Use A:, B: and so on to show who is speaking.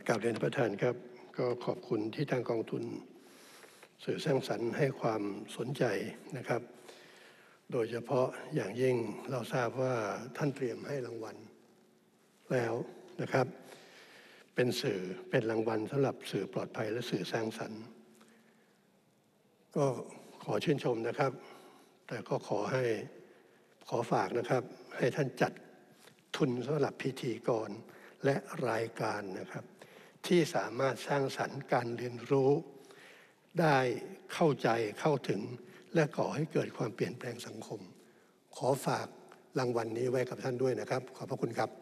A: กราบเรียนประธานครับก็ขอบคุณที่ทางกองทุนสื่อสร้างสรรค์ให้ความสนใจนะครับ โดยเฉพาะอย่างยิ่งเราทราบว่าท่านเตรียมให้รางวัลแล้วนะครับ เป็นรางวัลสำหรับสื่อปลอดภัยและสื่อสร้างสรรค์ก็ขอชื่นชมนะครับ แต่ก็ขอฝากนะครับให้ท่านจัดทุนสำหรับพิธีกรและรายการนะครับที่สามารถสร้างสรรค์การเรียนรู้ได้เข้าใจเข้าถึงและก่อให้เกิดความเปลี่ยนแปลงสังคมขอฝากรางวัลนี้ไว้กับท่านด้วยนะครับขอบพระคุณครับ